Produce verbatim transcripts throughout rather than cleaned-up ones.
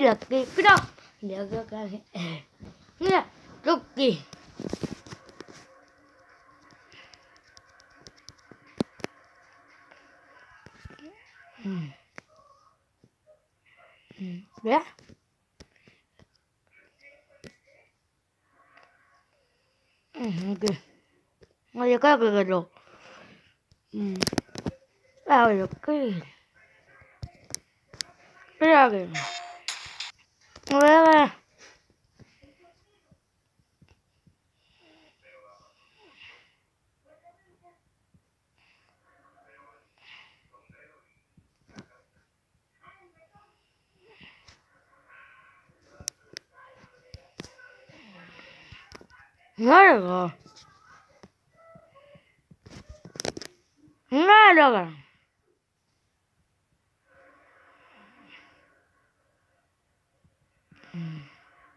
이렇게 그럼 내가 가게 그냥 토끼 음. 음. 왜? 음, 그, 어디 가, 그거로. 음, 아, 이렇게. 그래야겠네. 왜, 왜? 뭐라고? 뭐라고? 음.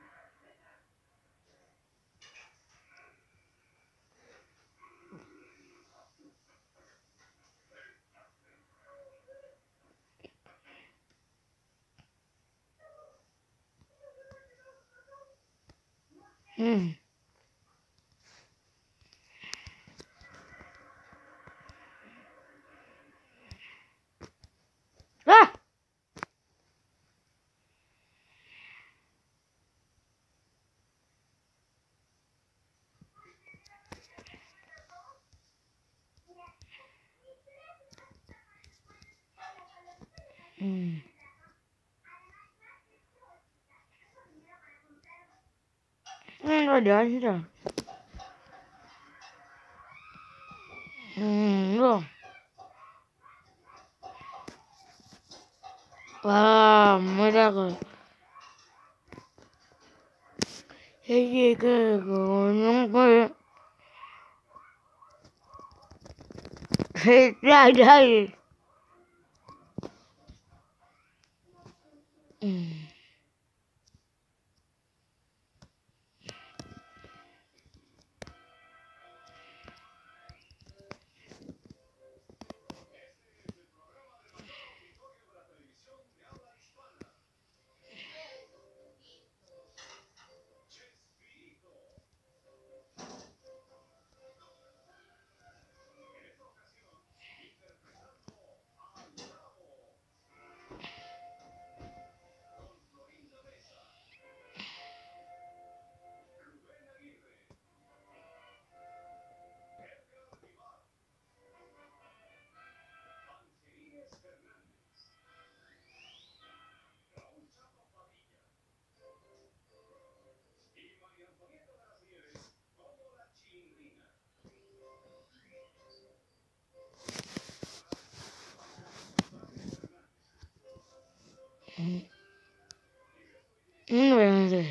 음. 아! 음. 음, 어디야, 진짜. 음, 이거. 와, 뭐라고. 이게 그, 그, 농구, 짜자이. 음. 음, 음, 왜 그래?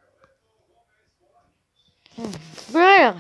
음, 그래요.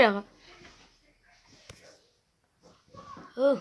verga. Uh.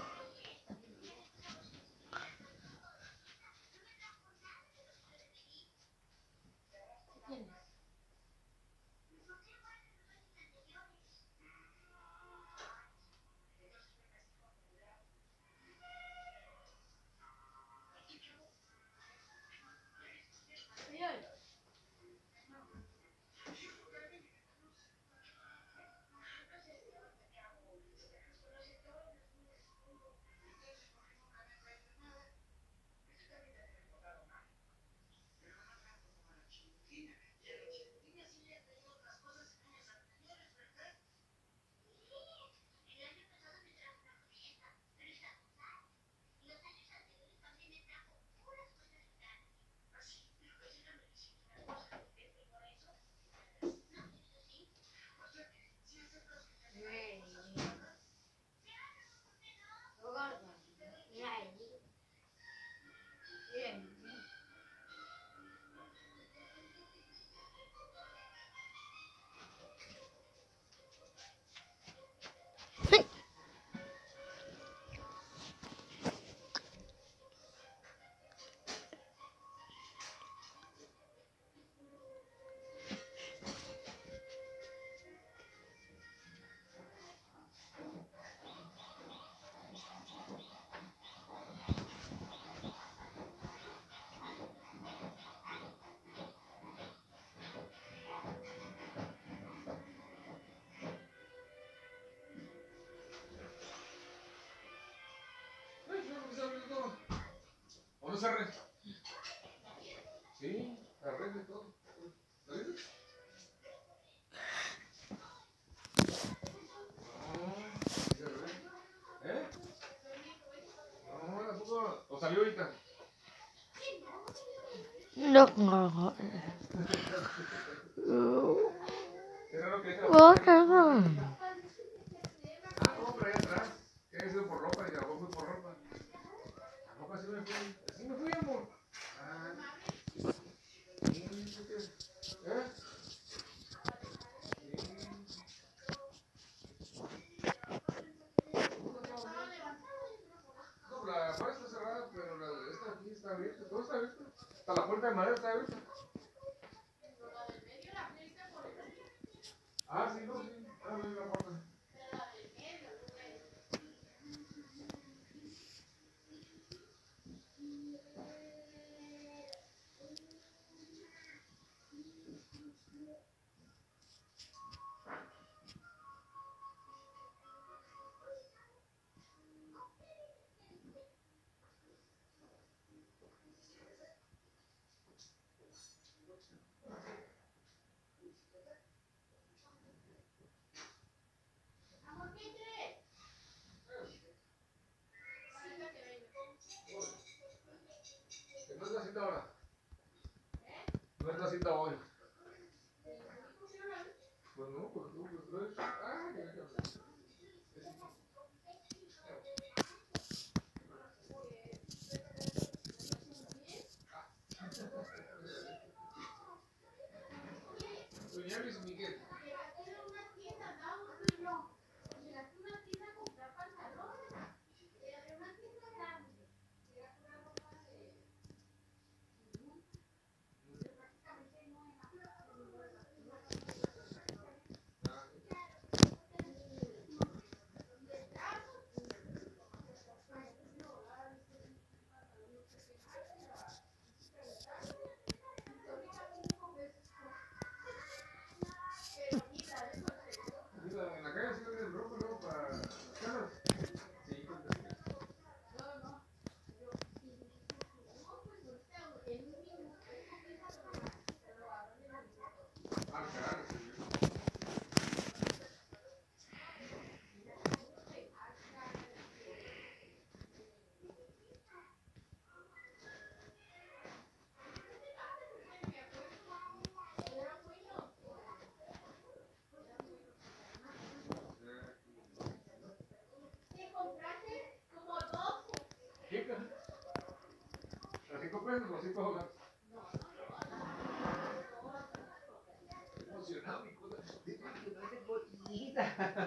¿O no se arre? Sí, se arregle todo. ¿Lo dices? No, se arregle. ¿Eh? No, tampoco. ¿O salió ahorita? No, no, no. Es raro que deje Oh, la no. Ah, no, pero allá atrás. Que he ido por ropa y tampoco fui por ropa. Tampoco así me fui. Así me fui, amor. Ah, sí, ¿por qué? ¿Eh? No, la puerta está cerrada, pero la de esta aquí está abierta. Todo está abierto. Hasta la puerta de madera está abierta. Ah, sí, no, sí. Ah, no, la puerta. ¿Qué no es la cita ahora? No es la cita hoy. Pues no, pues tú, pues tú eres. Ah, ya, ya, ya. Doña Luis Miguel. En la calle sí venden ropa, luego para las casas. Sí, pues sí. Ah, claro, sí. ¿Qué caja? ¿A cinco pesos o cinco dólares? Emocionado, mi cosa. Imagínate, pollita.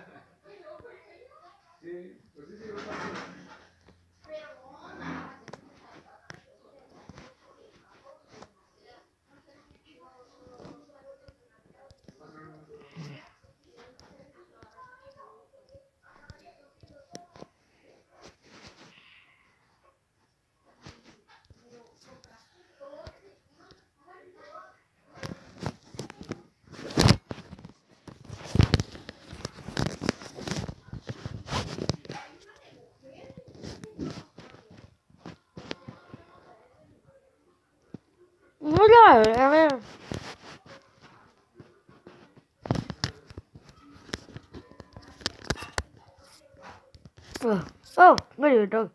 ver, a ver. Oh, oh, no hay otro.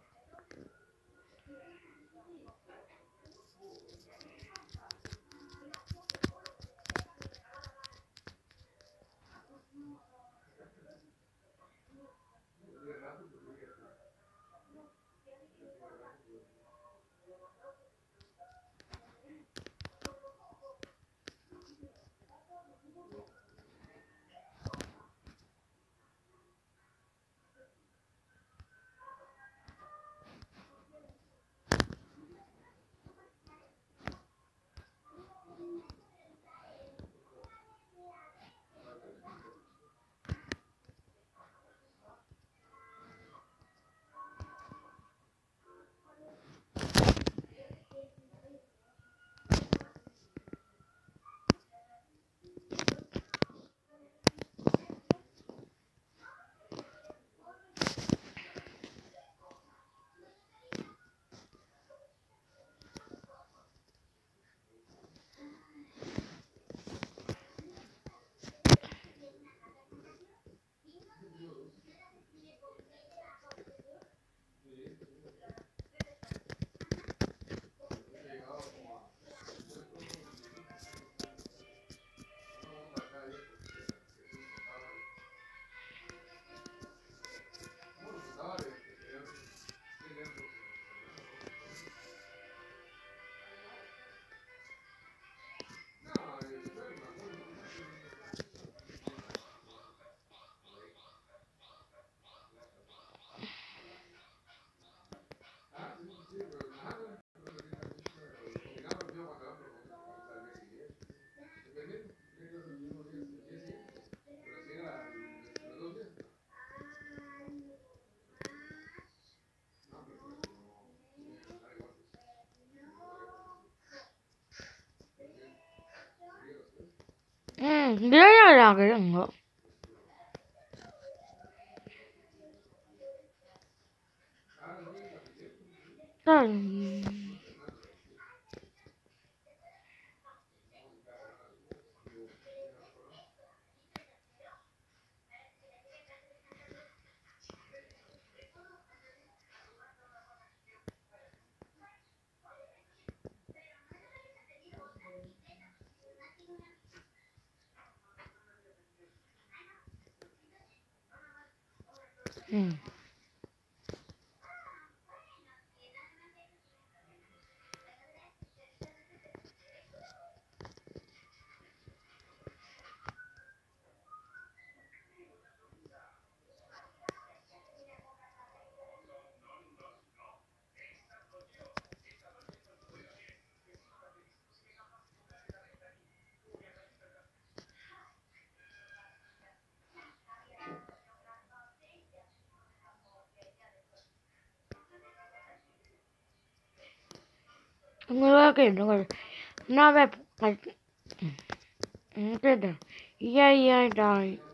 Mm, yo ya la tengo. Ay. Mm. Me voy a quedar con una vez. Entiendo. Ya, ya, ya.